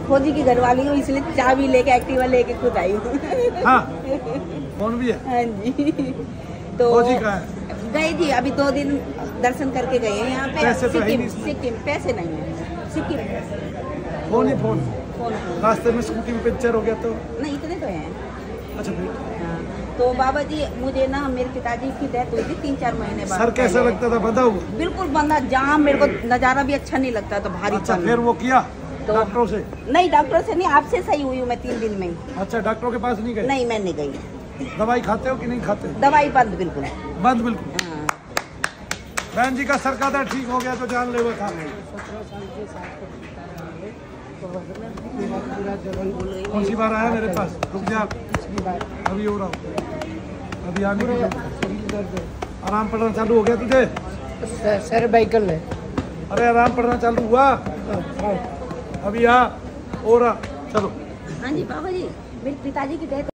फौजी की घरवाली हूँ, इसलिए चाबी लेके एक्टिवा लेके खुद आई हूँ। हाँ, फोन भी है। हाँ जी। तो फौजी कहाँ है? गई थी अभी 2 दिन दर्शन करके गए हैं यहाँ पे। पैसे तो है ही नहीं। सिक्किम पैसे नहीं है सिक्किम। फोन ही फोन। फोन रास्ते में स्कूटी में पंचर हो गया तो? नहीं, इतने तो हैं। अच्छा फिर? हाँ, तो बाबा जी मुझे ना मेरे पिताजी की डेथ हुई थी 3-4 महीने बाद। सर कैसा लगता था बंधा हुआ? बिल्कुल बंदा जाम, मेरे को नज़ारा भी अच्छा नहीं लगता, तो भारी। अच्छा, फिर वो किया तो डॉक्टरों से? नहीं, डॉक्टर से नहीं, आपसे सही हुई हूँ मैं 3 दिन में ही। अच्छा, डॉक्टरों के पास नहीं गए? नहीं, मैं नहीं गई। दवाई खाते हो कि नहीं खाते? दवाई बंद बिल्कुल। बंद बिल्कुल। हाँ। बहन जी का सर का दर्द ठीक हो गया तो जान ले खा गए। कौन सी बार आया मेरे पास? रुक जा, अभी हो रहा हूँ, अभी आने की। आराम पड़ना चालू हो गया तुझे? सर बाइकल है। अरे आराम पड़ना चालू हुआ? अभी आ, हो रहा, चलो। हाँ जी बाबा जी, मेरे पिताजी की डेथ